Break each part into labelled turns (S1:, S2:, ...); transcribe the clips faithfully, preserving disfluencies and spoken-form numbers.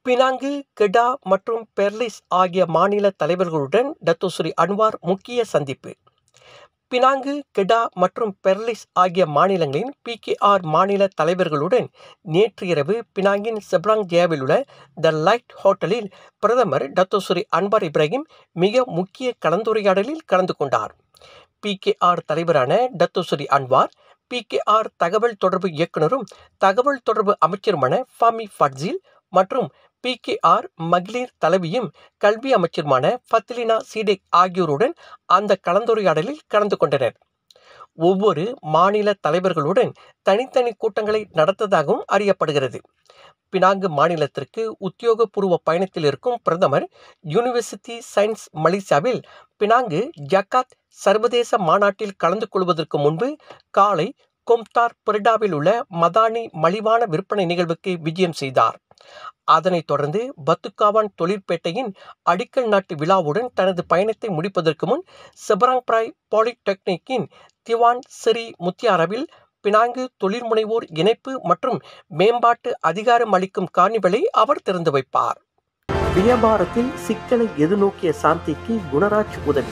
S1: Penang, கெடா மற்றும் Perlis ஆகிய மாநில தலைவர்களுடன் டத்தோஸ்ரீ அன்வார் முக்கிய சந்திப்பு. பினாங்கு, கெடா மற்றும் பெர்லிஸ் ஆகிய மாநிலங்களின் பி கே ஆர் மாநில தலைவர்களுடன் நேற்று இரவு பினாங்கின் செப்ராங் ஜியாவில் உள்ள த லைட் ஹோட்டலில் பிரதமர் டத்தோஸ்ரீ அன்வார் இப்ராஹிம் மிக முக்கிய கலந்துரையாடலில் கலந்து கொண்டார். பி கே ஆர் தலைவரான Datuk Seri Anwar, P K R தகவல் தொடர்பு இயக்குநரும் தகவல் தொடர்பு அமைச்சருமான ஃபாமி ஃபட்சில் மற்றும் பி கே ஆர் மகளிர் தலைவியும் கல்வி அமைச்சருமான ஃபத்லினா சீடேக் ஆகியோருடன் அந்த கலந்துரையாடலில் கலந்து கொண்டனர். ஒவ்வொரு மாநில தலைவர்களுடன் தனித்தனி கூட்டங்களை நடத்ததாகவும் அறியப்படுகிறது. பினாங்கு மாநிலத்திற்கு உத்தியோகபூர்வ பயணத்தில் இருக்கும் பிரதமர் யூனிவர்சிட்டி சயின்ஸ் மலேசியாவில் பினாங்கு ஜக்காத் சர்வதேச மாநாட்டில் கலந்து கொள்வதற்கு முன்பு காலை கொம்தார் பெர்டாவில் உள்ள மதானி மலிவான விற்பனை நிகழ்வுக்கு விஜயம் செய்தார். அதனைத் தொடர்ந்து பத்துக்காவான் தொழிற்பேட்டையின் அடிக்கல் நாட்டு விழாவுடன் தனது பயணத்தை முடிப்பதற்கு முன் செபராங் பிராய் பாலிடெக்னிக்கின் திவான் செரி முத்தியாராவில் பினாங்கு தொழில்முனைவோர் இணைப்பு மற்றும் மேம்பாட்டு அதிகாரம் அளிக்கும் கார்னிவலை அவர் திறந்து வைப்பார். வியாபாரத்தில் சிக்கலை எதிர்நோக்கிய சாந்திக்கு குணராஜ் உதவி.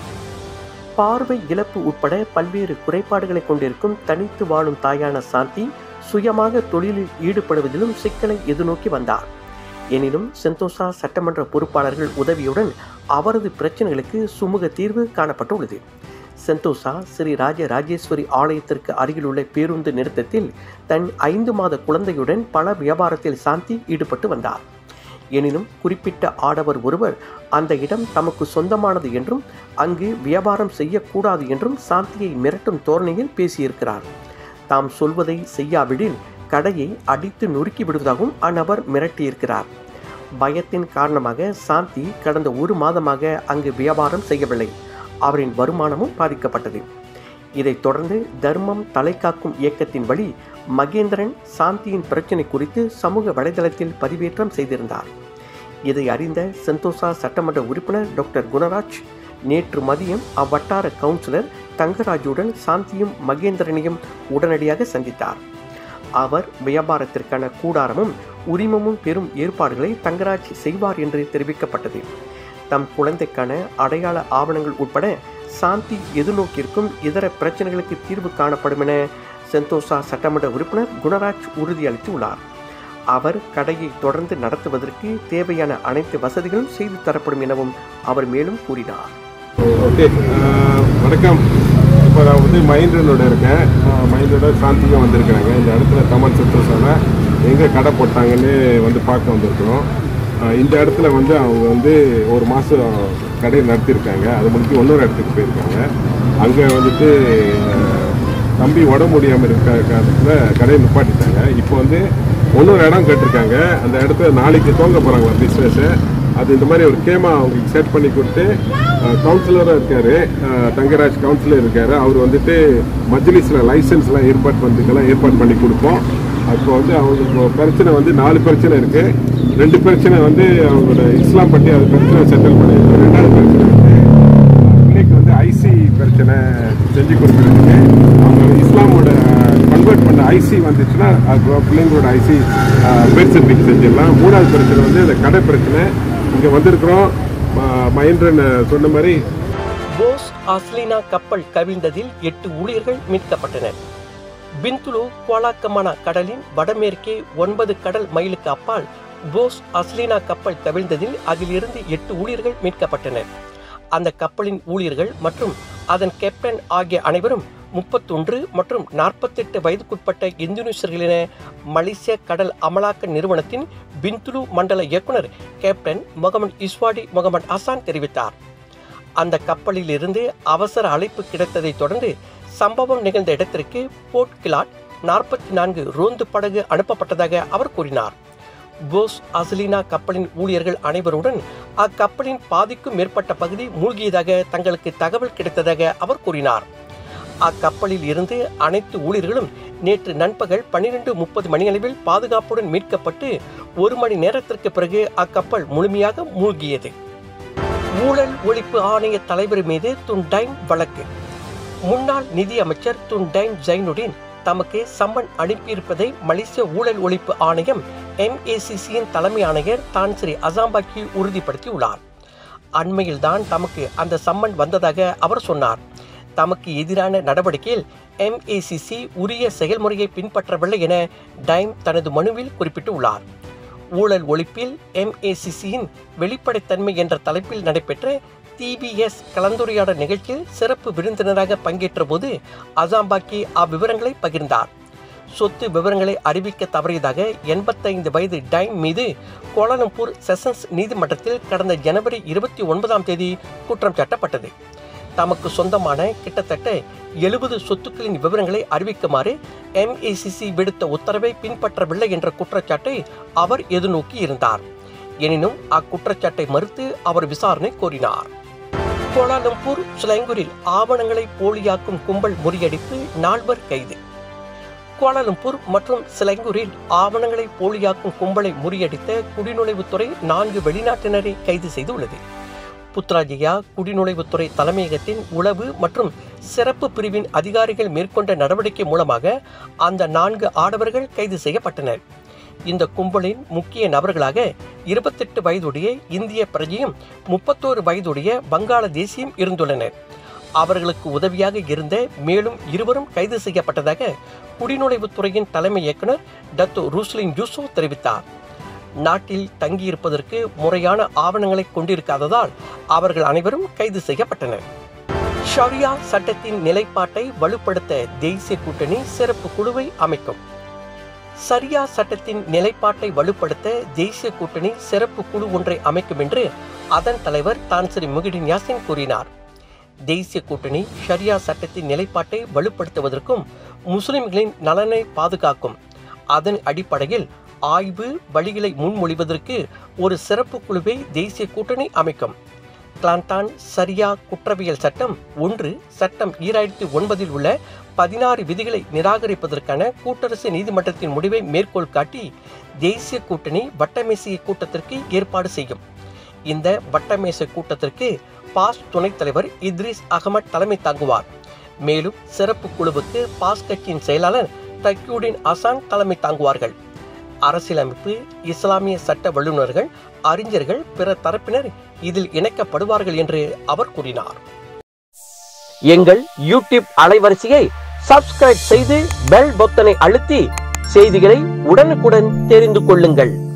S1: பார்வை இழப்பு உட்பட பல்வேறு குறைபாடுகளை கொண்டிருக்கும் தனித்து வாழும் தாயான சாந்தி சுயமாக தொழிலில் ஈடுபடுவதிலும் சிக்கலை எதிர்நோக்கி வந்தார். எனினும் செந்தோசா சட்டமன்ற பொறுப்பாளர்கள் உதவியுடன் அவரது பிரச்சனைகளுக்கு சுமூக தீர்வு காணப்பட்டுள்ளது. செந்தோசா ஸ்ரீ ராஜ ராஜேஸ்வரி ஆலயத்திற்கு அருகிலுள்ள பேருந்து நிறுத்தத்தில் தன் ஐந்து மாத குழந்தையுடன் பல வியாபாரத்தில் சாந்தி ஈடுபட்டு வந்தார். எனினும் குறிப்பிட்ட ஆடவர் ஒருவர் அந்த இடம் தமக்கு சொந்தமானது என்றும் அங்கு வியாபாரம் செய்யக்கூடாது என்றும் சாந்தியை மிரட்டும் தோரணையில் பேசியிருக்கிறார். தாம் சொல்வதை செய்யாவிடில் கடையை அடித்து நொறுக்கி விடுவதாகவும் அந்நபர் மிரட்டியிருக்கிறார். பயத்தின் காரணமாக சாந்தி கடந்த ஒரு மாதமாக அங்கு வியாபாரம் செய்யவில்லை. அவரின் வருமானமும் பாதிக்கப்பட்டது. இதைத் தொடர்ந்து தர்மம் தலைக்காக்கும் இயக்கத்தின் வழி மகேந்திரன் சாந்தியின் பிரச்சினை குறித்து சமூக வலைதளத்தில் பதிவேற்றம் செய்திருந்தார். இதை அறிந்த செந்தோசா சட்டமன்ற உறுப்பினர் டாக்டர் குணராஜ் நேற்று மதியம் அவ்வட்டார கவுன்சிலர் தங்கராஜுடன் சாந்தியும் மகேந்திரனையும் உடனடியாக சந்தித்தார். அவர் வியாபாரத்திற்கான கூடாரமும் உரிமமும் பெறும் ஏற்பாடுகளை தங்கராஜ் செய்வார் என்று தெரிவிக்கப்பட்டது. தம் குழந்தைக்கான அடையாள ஆவணங்கள் உட்பட சாந்தி எதிர்நோக்கியிருக்கும் இதர பிரச்சனைகளுக்கு தீர்வு காணப்படும் என செந்தோசா சட்டமன்ற உறுப்பினர் குணராஜ் உறுதியளித்துள்ளார். அவர் கடையை தொடர்ந்து நடத்துவதற்கு தேவையான அனைத்து வசதிகளும் செய்து தரப்படும் எனவும் அவர் மேலும் கூறினார்.
S2: ஓகே, வணக்கம். இப்போ நான் வந்து மஹிந்திரனோட இருக்கேன். மஹிந்திரோட சாந்தியும் வந்திருக்கிறாங்க. இந்த இடத்துல கமல் செந்தோசால எங்கே கடை போட்டாங்கன்னு வந்து பார்க்க வந்திருக்கிறோம். இந்த இடத்துல வந்து அவங்க வந்து ஒரு மாதம் கடையை நடத்தியிருக்காங்க. அது முடிஞ்சு இன்னொரு இடத்துக்கு போயிருக்காங்க. அங்கே வந்துட்டு தம்பி உடம்பு முடியாமல் இருக்க காலத்தில் கடையை நிப்பாட்டிட்டாங்க. இப்போ வந்து இன்னொரு இடம் கேட்டிருக்காங்க. அந்த இடத்துல நாளைக்கு தோங்க போகிறாங்களா பிஸ்னஸை. அது இந்த மாதிரி ஒரு கேமா அவங்களுக்கு செட் பண்ணி கொடுத்து கவுன்சிலராக இருக்கார், தங்கராஜ் கவுன்சிலர் இருக்கார். அவர் வந்துட்டு மஜ்லிஸில் லைசன்ஸ்லாம் ஏற்பாடு பண்ணுறதுக்கெல்லாம் ஏற்பாடு பண்ணி கொடுப்போம். அப்போ வந்து அவங்களுக்கு பிரச்சனை வந்து நாலு பிரச்சனை இருக்குது. ரெண்டு பிரச்சனை வந்து அவங்களோட இஸ்லாம் பற்றி அது பிரச்சனை செட்டில் பண்ணி, ரெண்டாவது பிரச்சனை வந்து பிள்ளைக்கு வந்து ஐசி பிரச்சனை செஞ்சு கொடுக்குறதுக்கு அவங்க இஸ்லாமோட கன்வெர்ட் பண்ண ஐசி வந்துச்சுன்னா அது பிள்ளைங்களோட ஐசி பெர்த் சர்டிஃபிகேட் செஞ்சிடலாம். மூணாவது பிரச்சனை வந்து இந்த கடை பிரச்சனை. இங்கே வந்திருக்கிறோம். மஹேந்திரன் சொன்ன மாதிரி
S1: போஸ் அஸ்லினா கப்பல் கவிழ்ந்ததில் எட்டு ஊழியர்கள் மீட்கப்பட்டனர். பிந்துலு குவாலாக்கமானா கடலின் வடமேற்கே ஒன்பது கடல் மைலுக்கு அப்பால் போஸ் அஸ்லினா கப்பல் கவிழ்ந்ததில் அதிலிருந்து எட்டு ஊழியர்கள் மீட்கப்பட்டனர். அந்த கப்பலின் ஊழியர்கள் மற்றும் அதன் கேப்டன் ஆகிய அனைவரும் முப்பத்தொன்று மற்றும் நாற்பத்தெட்டு வயதுக்குட்பட்ட இந்தோனேசியர்கள் என மலேசிய கடல் அமலாக்க நிறுவனத்தின் பிந்துலு மண்டல இயக்குனர் captain Mohamad Iswadi Mohamad Hasan தெரிவித்தார். அந்த கப்பலில் இருந்து அவசர அழைப்பு கிடைத்ததை தொடர்ந்து சம்பவம் நிகழ்ந்த இடத்திற்கு போர்ட் கிலாட் நாற்பத்தி நான்கு ரோந்து படகு அனுப்பப்பட்டதாக அவர் கூறினார். போஸ் அஸ்லினா கப்பலின் ஊழியர்கள் அனைவருடன் அக்கப்பலின் பாதிக்கும் மேற்பட்ட பகுதி மூழ்கியதாக தங்களுக்கு தகவல் கிடைத்ததாக அவர் கூறினார். அக்கப்பலில் இருந்து அனைத்து ஊழியர்களும் நேற்று நண்பகல் பன்னிரண்டு முப்பது மணியளவில் பாதுகாப்புடன் மீட்கப்பட்டு ஒரு மணி நேரத்திற்கு பிறகு அக்கப்பல் முழுமையாக மூழ்கியது. ஊழல் ஒழிப்பு ஆணைய தலைவர் மீது துன் டைன் வழக்கு. முன்னாள் நிதி அமைச்சர் துன் டைன் ஜைனுடின் தமக்கு சம்மன் அனுப்பியிருப்பதை மலேசிய ஊழல் ஒழிப்பு ஆணையம் எம் ஏ சி சியின் தலைமை ஆணையர் தான் ஸ்ரீ அசாம்பாக்கி உறுதிப்படுத்தியுள்ளார். அண்மையில்தான் தமக்கு அந்த சம்மன் வந்ததாக அவர் சொன்னார். தமக்கு எதிரான நடவடிக்கையில் எம் ஏ சி சி உரிய செயல்முறையை பின்பற்றவில்லை என டைம் தனது மனுவில் குறிப்பிட்டுள்ளார். ஊழல் ஒழிப்பில் எம் ஏ சி சியின் வெளிப்படைத்தன்மை என்ற தலைப்பில் நடைபெற்ற டி பி எஸ் கலந்துரையாடல் நிகழ்ச்சியில் சிறப்பு விருந்தினராக பங்கேற்ற போது அசாம்பாக்கி அவ்விவரங்களை பகிர்ந்தார். சொத்து விவரங்களை அறிவிக்க தவறியதாக எண்பத்தைந்து வயது டைம் மீது கோலாலம்பூர் செஷன்ஸ் நீதிமன்றத்தில் கடந்த ஜனவரி இருபத்தி ஒன்பதாம் தேதி குற்றம் சாட்டப்பட்டது. தமக்கு சொந்தமான கிட்டத்தட்ட எழுபது சொத்துக்களின் விவரங்களை அறிவிக்குமாறு எம் ஏ சி சி விடுத்த உத்தரவை பின்பற்றவில்லை என்ற குற்றச்சாட்டை அவர் எதிர்நோக்கி இருந்தார். எனினும் அக்குற்றச்சாட்டை மறுத்து அவர் விசாரணை கோரினார். கோலாலம்பூர் ஸ்லாங்கூரில் ஆவணங்களை போலியாக்கும் கும்பல் முறியடிப்பு, நால்வர் கைது. கோலாலம்பூர் மற்றும் ஸ்லாங்கூரில் ஆவணங்களை போலியாக்கும் கும்பலை முறியடித்த குடிநுழைவுத்துறை நான்கு வெளிநாட்டினரை கைது செய்துள்ளது. புத்ராஜயா குடிநுழைவுத்துறை தலைமையகத்தின் உளவு மற்றும் சிறப்பு பிரிவின் அதிகாரிகள் மேற்கொண்ட நடவடிக்கை மூலமாக அந்த நான்கு ஆடவர்கள் கைது செய்யப்பட்டனர். இந்த கும்பலின் முக்கிய நபர்களாக இருபத்தெட்டு வயதுடைய இந்திய பிரஜையும் முப்பத்தோரு வயதுடைய வங்காளதேசியும் இருந்துள்ளனர். அவர்களுக்கு உதவியாக இருந்த மேலும் இருவரும் கைது செய்யப்பட்டதாக குடிநுழைவுத்துறையின் தலைமை இயக்குனர் டத்தோ ரூஸ்லின் ஜூசோ தெரிவித்தார். நாட்டில் தங்கியிருப்பதற்கு முறையான ஆவணங்களை கொண்டிருக்காததால் அவர்கள் அனைவரும் கைது செய்யப்பட்டனர். ஷரியா சட்டத்தின் நிலைப்பாட்டை வலுப்படுத்த தேசிய கூட்டணி சிறப்பு குழுவை அமைக்கும். சரியா சட்டத்தின் நிலைப்பாட்டை வலுப்படுத்த தேசிய கூட்டணி சிறப்பு குழு ஒன்றை அமைக்கும் என்று அதன் தலைவர் தான் ஸ்ரீ முகிடின் யாசின் கூறினார். தேசிய கூட்டணி ஷரியா சட்டத்தின் நிலைப்பாட்டை வலுப்படுத்துவதற்கும் முஸ்லிம்களின் நலனை பாதுகாக்கும். அதன் அடிப்படையில் ஆய்வு வழிகளை முன்மொழிவதற்கு ஒரு சிறப்பு குழுவை தேசிய கூட்டணி அமைக்கும். கிளாந்தான் சரியா குற்றவியல் சட்டம் ஒன்று சட்டம் ஈராயிரத்தி ஒன்பதில் உள்ள பதினாறு விதிகளை நிராகரிப்பதற்கான கூட்டரசு நீதிமன்றத்தின் முடிவை மேற்கோள் காட்டி தேசிய கூட்டணி வட்டமேசை கூட்டத்திற்கு ஏற்பாடு செய்யும். இந்த வட்டமேசை கூட்டத்திற்கு பாஸ் துணைத் தலைவர் இத்ரிஸ் அகமட் தலைமை தாங்குவார். மேலும் சிறப்பு குழுவுக்கு பாஸ் கட்சியின் செயலாளர் தக்யூடின் அசான் தலைமை தாங்குவார்கள். அரசியலமைப்பு, இஸ்லாமிய சட்ட வல்லுநர்கள், அறிஞர்கள், பிற தரப்பினர் இதில் இணைக்கப்படுவார்கள் என்று அவர் கூறினார். எங்கள் யூடியூப் அலைவரிசையை சப்ஸ்கிரைப் செய்து பெல் பொத்தனை அழுத்தி செய்திகளை உடனுக்குடன் தெரிந்து கொள்ளுங்கள்.